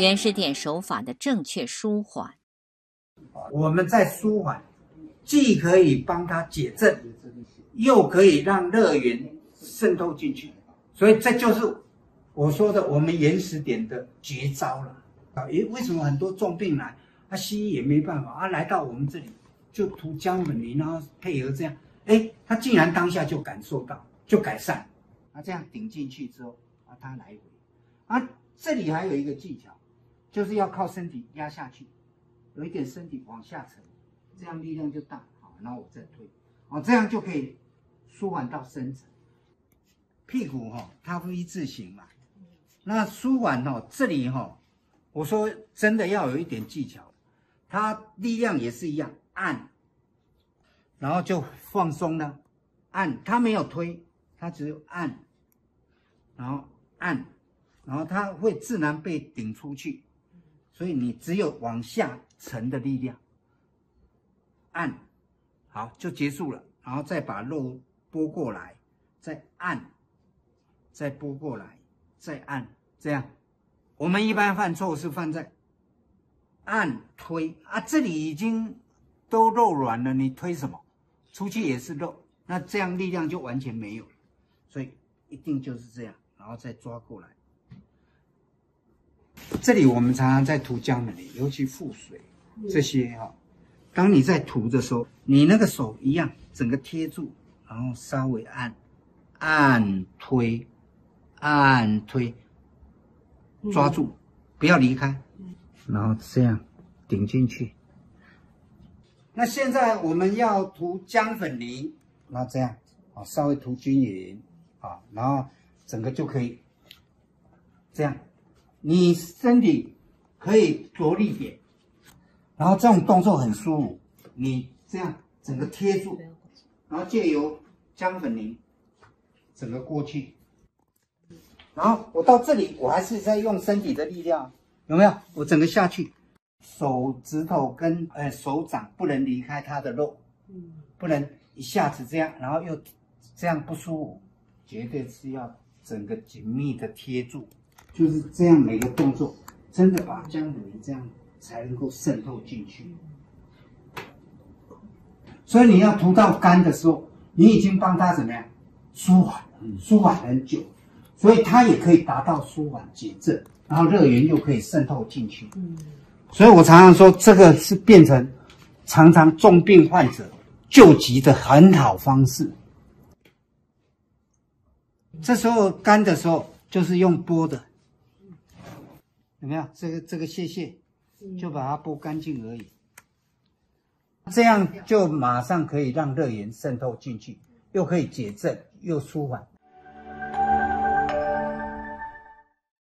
原始点手法的正确舒缓。 我们在舒缓，既可以帮它解症，又可以让热源渗透进去，所以这就是我说的我们原始点的绝招了。为什么很多重病来，西医也没办法来到我们这里就涂姜粉泥，然后配合这样，他竟然当下就感受到，就改善。这样顶进去之后，它来回。这里还有一个技巧，就是要靠身体压下去，有一点身体往下沉，这样力量就大。好，然后我再推，这样就可以舒缓到深层。屁股它V字形嘛，那舒缓这里我说真的要有一点技巧，它力量也是一样，按，然后就放松了，按，它没有推，它只有按，然后按，然后它会自然被顶出去，所以你只有往下沉的力量，按，好就结束了，然后再把肉拨过来，再按，再拨过来，再按，这样。我们一般犯错是犯在按推这里已经都肉软了，你推什么？出去也是肉，那这样力量就完全没有，所以一定就是这样，然后再抓过来。这里我们常常在涂姜粉泥，尤其腹水这些当你在涂的时候，你那个手一样整个贴住，然后稍微按推，按推。抓住，不要离开，然后这样顶进去。那现在我们要涂姜粉泥，那这样稍微涂均匀然后整个就可以这样。你身体可以着力点，然后这种动作很舒服。你这样整个贴住，然后借由姜粉泥整个过去。然后我到这里，我还是在用身体的力量，有没有？我整个下去，手指头跟手掌不能离开它的肉，不能一下子这样，然后又这样不舒服，绝对是要整个紧密的贴住，就是这样每个动作，真的把姜粉泥这样才能够渗透进去。所以你要涂到干的时候，你已经帮它怎么样舒缓很久。所以它也可以达到舒缓解症，然后热源又可以渗透进去。所以我常常说，这个是变成常常重病患者救急的很好方式。这时候干的时候，就是用拨的，有没有？这个屑屑，就把它拨干净而已。这样就马上可以让热源渗透进去，又可以解症又舒缓。